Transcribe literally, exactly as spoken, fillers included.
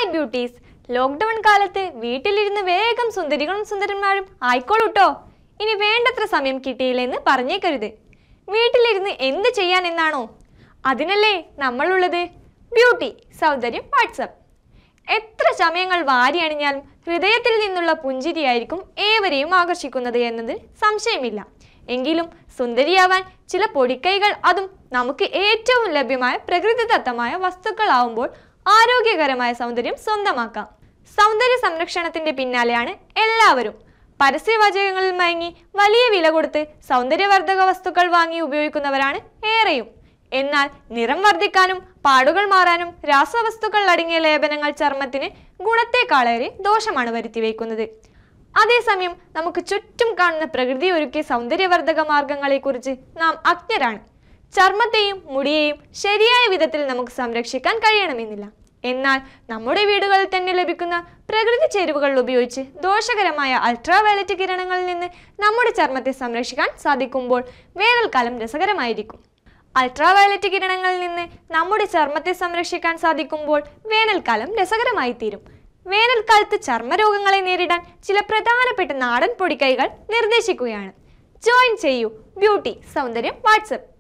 Hi beauties, lockdown കാലത്ത് വീട്ടിലിരുന്ന് വേഗം സുന്ദരികളും സുന്ദരന്മാരും ആയിക്കോളൂട്ടോ. ഇനി വേണ്ടത്ര സമയം കിട്ടിയില്ലെന്ന് പറഞ്ഞേക്കരുത്. വീട്ടിലിരുന്ന് എന്ത് ചെയ്യാൻ എന്നാണോ? അതിനല്ലേ നമ്മളുള്ളത്. ബ്യൂട്ടി സൗന്ദര്യം വാട്സപ്പ്. എത്ര ചമയങ്ങൾ വാരിയണിഞ്ഞാലും ഹൃദയത്തിൽ നിന്നുള്ള പുഞ്ചിരിയായിരിക്കും ഏവരെയും ആകർഷിക്കുന്നത് എന്നത് സംശയമില്ല. എങ്കിലും സുന്ദരിയാവാൻ ചില പൊടിക്കൈകൾ, അതും നമുക്ക് ഏറ്റവും ലഭ്യമായ പ്രകൃതിദത്തമായ വസ്തുക്കളാവുമ്പോൾ ആരോഗ്യകരമായ സൗന്ദര്യം സ്വന്തമാക്കാം. സൗന്ദര്യ സംരക്ഷണത്തിന്റെ പിന്നാലെയാണ് എല്ലാവരും. പരസ്യവാചകങ്ങളിൽ മയങ്ങി വലിയ വില കൊടുത്ത് സൗന്ദര്യവർദ്ധക വസ്തുക്കൾ വാങ്ങി ഉപയോഗിക്കുന്നവരാണ് ഏറെയും. എന്നാൽ നിറം വർദ്ധിക്കാനും പാടുകൾ മാറാനും രാസവസ്തുക്കൾ അടങ്ങിയ ലേപനങ്ങൾ ചർമ്മത്തിന് ഗുണത്തെക്കാളേറെ ദോഷമാണ് വരുത്തിവെക്കുന്നത്. അതേസമയം നമുക്ക് ചുറ്റും കാണുന്ന പ്രകൃതി ഒരുക്കിയ സൗന്ദര്യവർദ്ധക മാർഗങ്ങളെക്കുറിച്ച് നാം അജ്ഞരാണ്. ചർമ്മത്തെയും മുടിയെയും ശരിയായ വിധത്തിൽ നമുക്ക് സംരക്ഷിക്കാൻ കഴിയണമെന്നില്ല. എന്നാൽ നമ്മുടെ വീടുകളിൽ തന്നെ ലഭിക്കുന്ന പ്രകൃതി ചേരുവകൾ ഉപയോഗിച്ച് ദോഷകരമായ അൾട്രാവയലറ്റ് കിരണങ്ങളിൽ നിന്ന് നമ്മുടെ ചർമ്മത്തെ സംരക്ഷിക്കാൻ സാധിക്കുമ്പോൾ വേനൽക്കാലം രസകരമായിരിക്കും. അൾട്രാവയലറ്റ് കിരണങ്ങളിൽ നിന്ന് നമ്മുടെ ചർമ്മത്തെ സംരക്ഷിക്കാൻ സാധിക്കുമ്പോൾ വേനൽക്കാലം രസകരമായി തീരും. വേനൽക്കാലത്ത് ചർമ്മരോഗങ്ങളെ നേരിടാൻ ചില പ്രധാനപ്പെട്ട നാടൻ പൊടിക്കൈകൾ നിർദ്ദേശിക്കുകയാണ്. ജോയിൻ ചെയ്യൂ ബ്യൂട്ടി സൗന്ദര്യം വാട്സപ്പ്.